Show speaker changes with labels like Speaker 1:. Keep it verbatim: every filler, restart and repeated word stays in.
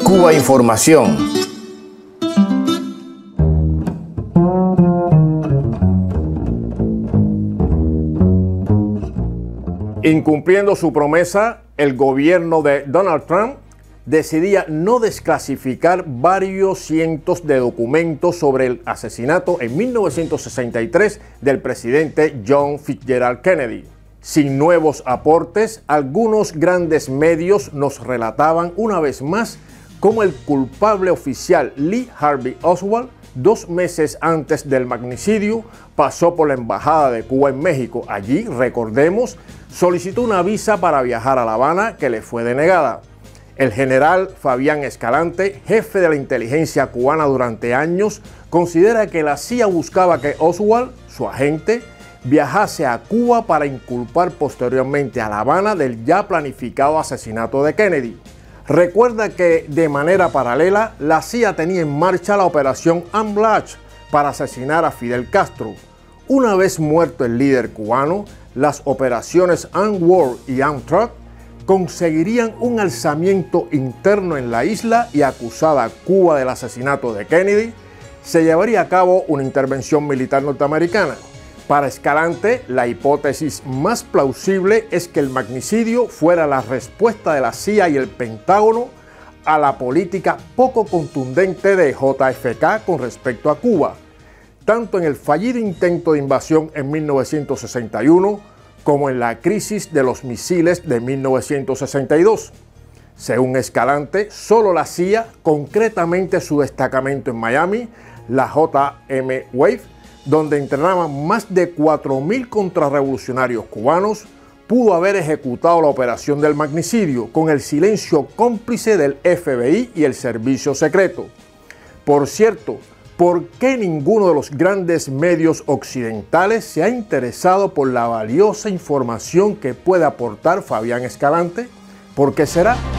Speaker 1: Cuba Información.
Speaker 2: Incumpliendo su promesa, el gobierno de Donald Trump decidía no desclasificar varios cientos de documentos sobre el asesinato en mil novecientos sesenta y tres del presidente John Fitzgerald Kennedy. Sin nuevos aportes, algunos grandes medios nos relataban una vez más cómo el culpable oficial Lee Harvey Oswald, dos meses antes del magnicidio, pasó por la Embajada de Cuba en México. Allí, recordemos, solicitó una visa para viajar a La Habana que le fue denegada. El general Fabián Escalante, jefe de la inteligencia cubana durante años, considera que la C I A buscaba que Oswald, su agente, viajase a Cuba para inculpar posteriormente a La Habana del ya planificado asesinato de Kennedy. Recuerda que de manera paralela la C I A tenía en marcha la operación Unblatch para asesinar a Fidel Castro. Una vez muerto el líder cubano, las operaciones Unwar y Untrack conseguirían un alzamiento interno en la isla y, acusada a Cuba del asesinato de Kennedy, se llevaría a cabo una intervención militar norteamericana. Para Escalante, la hipótesis más plausible es que el magnicidio fuera la respuesta de la C I A y el Pentágono a la política poco contundente de J F K con respecto a Cuba, tanto en el fallido intento de invasión en mil novecientos sesenta y uno como en la crisis de los misiles de mil novecientos sesenta y dos. Según Escalante, solo la C I A, concretamente su destacamento en Miami, la J M Wave, donde entrenaban más de cuatro mil contrarrevolucionarios cubanos, pudo haber ejecutado la operación del magnicidio con el silencio cómplice del F B I y el Servicio Secreto. Por cierto, ¿por qué ninguno de los grandes medios occidentales se ha interesado por la valiosa información que puede aportar Fabián Escalante? ¿Por qué será?